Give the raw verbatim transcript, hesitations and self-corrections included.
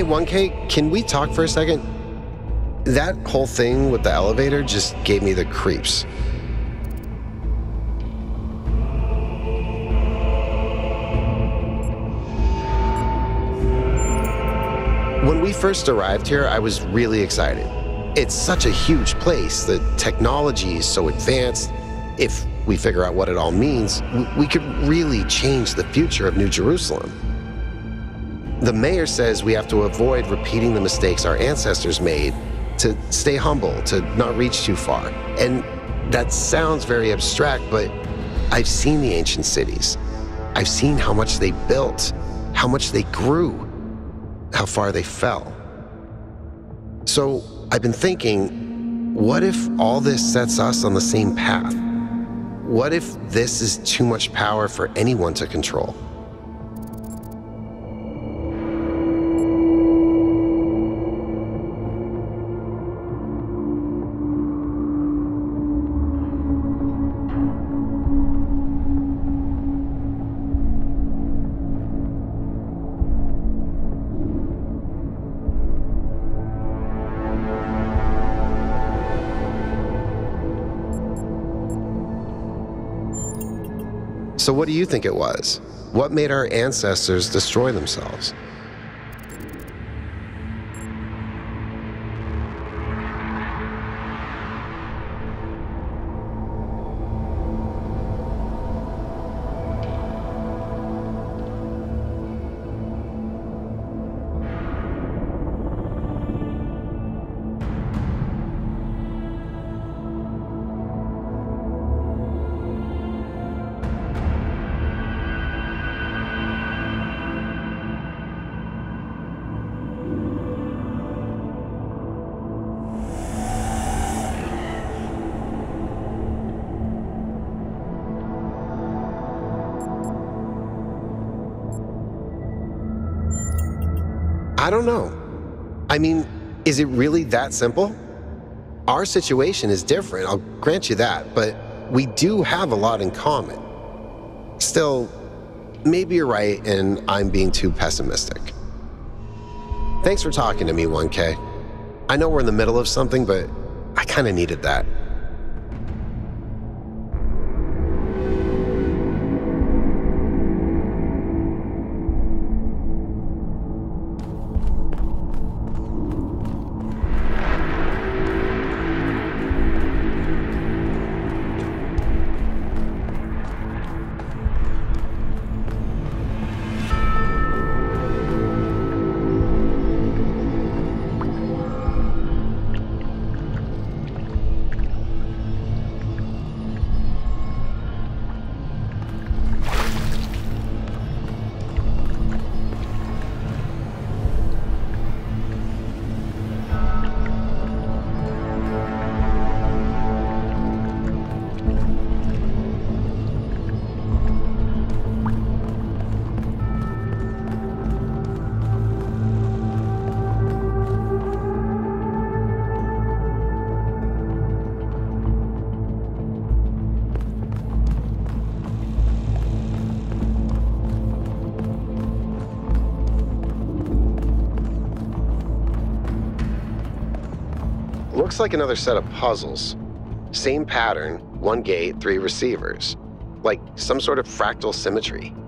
one K, can we talk for a second? That whole thing with the elevator just gave me the creeps. When we first arrived here, I was really excited. It's such a huge place. The technology is so advanced. If we figure out what it all means, we could really change the future of New Jerusalem. The mayor says we have to avoid repeating the mistakes our ancestors made, to stay humble, to not reach too far. And that sounds very abstract, but I've seen the ancient cities. I've seen how much they built, how much they grew, how far they fell. So I've been thinking, what if all this sets us on the same path? What if this is too much power for anyone to control? So what do you think it was? What made our ancestors destroy themselves? I don't know. I mean, is it really that simple? Our situation is different, I'll grant you that, but we do have a lot in common. Still, maybe you're right and I'm being too pessimistic. Thanks for talking to me, one K. I know we're in the middle of something, but I kinda needed that. Looks like another set of puzzles. Same pattern, one gate, three receivers. Like some sort of fractal symmetry.